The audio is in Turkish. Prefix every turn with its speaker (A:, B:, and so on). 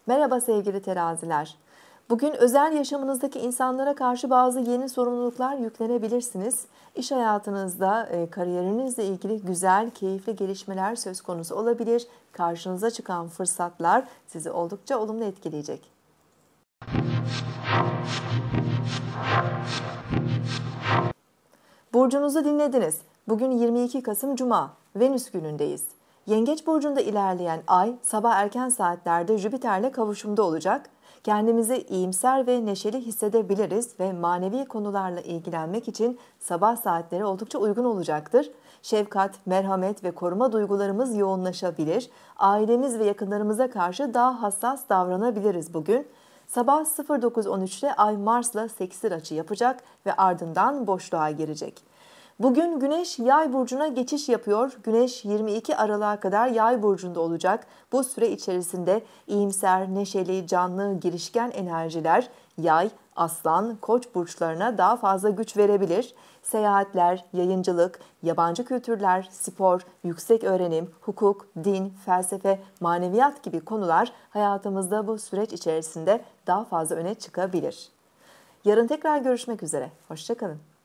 A: Merhaba sevgili teraziler. Bugün özel yaşamınızdaki insanlara karşı bazı yeni sorumluluklar yüklenebilirsiniz. İş hayatınızda, kariyerinizle ilgili güzel, keyifli gelişmeler söz konusu olabilir. Karşınıza çıkan fırsatlar sizi oldukça olumlu etkileyecek. Burcunuzu dinlediniz. Bugün 22 Kasım Cuma, Venüs günündeyiz. Yengeç burcunda ilerleyen ay sabah erken saatlerde Jüpiter'le kavuşumda olacak. Kendimizi iyimser ve neşeli hissedebiliriz ve manevi konularla ilgilenmek için sabah saatleri oldukça uygun olacaktır. Şefkat, merhamet ve koruma duygularımız yoğunlaşabilir. Ailemiz ve yakınlarımıza karşı daha hassas davranabiliriz bugün. Sabah 09.13'te Ay Mars'la sekstil açı yapacak ve ardından boşluğa girecek. Bugün Güneş Yay burcuna geçiş yapıyor. Güneş 22 Aralık'a kadar Yay burcunda olacak. Bu süre içerisinde iyimser, neşeli, canlı, girişken enerjiler Yay, Aslan, Koç burçlarına daha fazla güç verebilir. Seyahatler, yayıncılık, yabancı kültürler, spor, yüksek öğrenim, hukuk, din, felsefe, maneviyat gibi konular hayatımızda bu süreç içerisinde daha fazla öne çıkabilir. Yarın tekrar görüşmek üzere. Hoşça kalın.